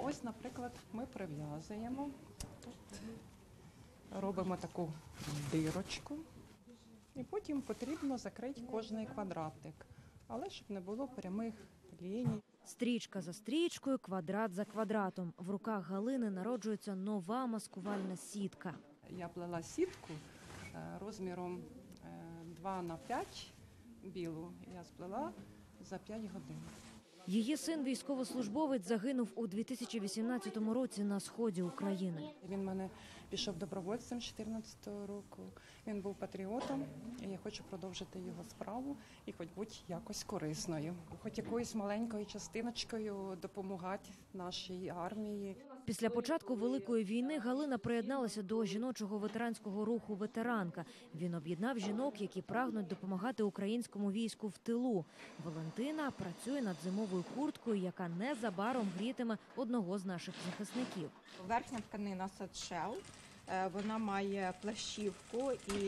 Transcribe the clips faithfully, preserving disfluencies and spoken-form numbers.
ось, наприклад, ми прив'язуємо, тут робимо таку дирочку, і потім потрібно закрити кожний квадратик, але щоб не було прямих ліній. Стрічка за стрічкою, квадрат за квадратом. В руках Галини народжується нова маскувальна сітка. Я плела сітку розміром два на п'ять білу, я сплела за п'ять годин. Її син, військовослужбовець, загинув у дві тисячі вісімнадцятому році на сході України. Він в мене пішов добровольцем з дві тисячі чотирнадцятого року. Він був патріотом, і я хочу продовжити його справу і хоч бути якось корисною. Хоч якоюсь маленькою частиночкою допомагати нашій армії. Після початку Великої війни Галина приєдналася до жіночого ветеранського руху «Ветеранка». Він об'єднав жінок, які прагнуть допомагати українському війську в тилу. Валентина працює над зимовою курткою, яка незабаром грітиме одного з наших захисників. Верхня тканина садшел, вона має плащівку і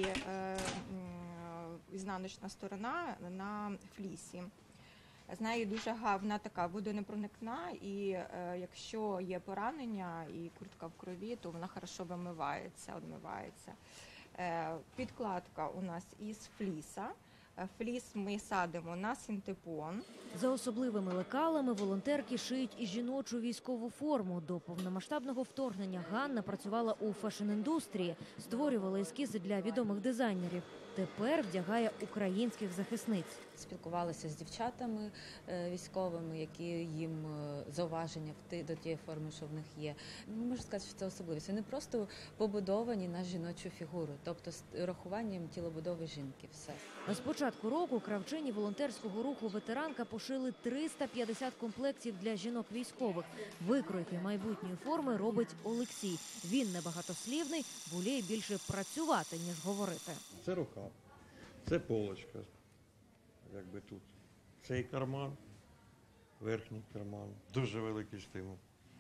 ізнаночна сторона на флісі. З нею дуже гарна, така водонепроникна, і е, якщо є поранення і куртка в крові, то вона хорошо вимивається, одмивається. Е, підкладка у нас із фліса. Фліс ми садимо на синтепон. За особливими лекалами волонтерки шиють і жіночу військову форму. До повномасштабного вторгнення Ганна працювала у фешн-індустрії, створювала ескізи для відомих дизайнерів. Тепер вдягає українських захисниць. Спілкувалася з дівчатами військовими, які їм зауваження до тієї форми, що в них є. Можу сказати, що це особливість. Вони просто побудовані на жіночу фігуру, тобто з рахуванням тілобудови жінки. Все. З початку року кравчині волонтерського руху «Ветеранка» пошили триста п'ятдесят комплектів для жінок військових. Викройки майбутньої форми робить Олексій. Він небагатослівний, воліє більше працювати, ніж говорити. Це рука, це полочка, якби тут. Цей карман, верхній карман. Дуже великий стимул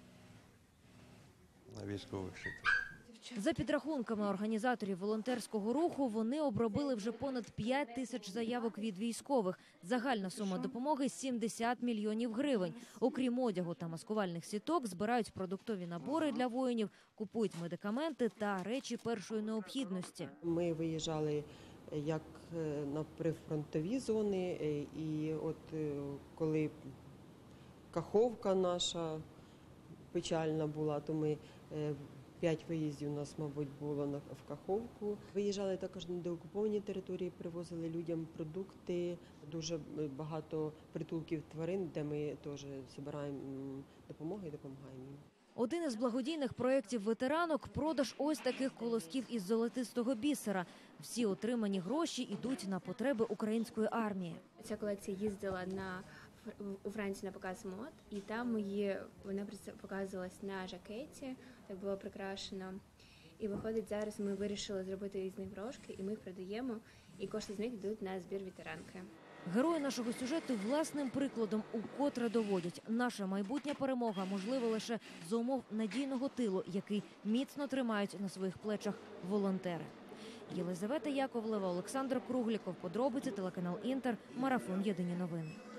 на військових шити. За підрахунками організаторів волонтерського руху, вони обробили вже понад п'ять тисяч заявок від військових. Загальна сума допомоги – сімдесят мільйонів гривень. Окрім одягу та маскувальних сіток, збирають продуктові набори для воїнів, купують медикаменти та речі першої необхідності. Ми виїжджали як на прифронтові зони, і от коли Каховка наша печальна була, то ми п'ять виїздів у нас, мабуть, було в Каховку. Виїжджали також на деокуповані території, привозили людям продукти, дуже багато притулків тварин, де ми теж збираємо допомогу і допомагаємо їм. Один із благодійних проєктів ветеранок – продаж ось таких колосків із золотистого бісера. Всі отримані гроші йдуть на потреби української армії. Ця колекція їздила на у Франції на показ мод, і там її, вона показувалась на жакеті, так було прикрашено. І виходить, зараз ми вирішили зробити із них брошки, і ми їх продаємо, і кошти з них йдуть на збір ветеранки. Герої нашого сюжету власним прикладом укотре доводять, наша майбутня перемога можлива лише за умов надійного тилу, який міцно тримають на своїх плечах волонтери. Єлизавета Яковлева, Олександр Кругліков, подробиці, телеканал Інтер, марафон «Єдині новини».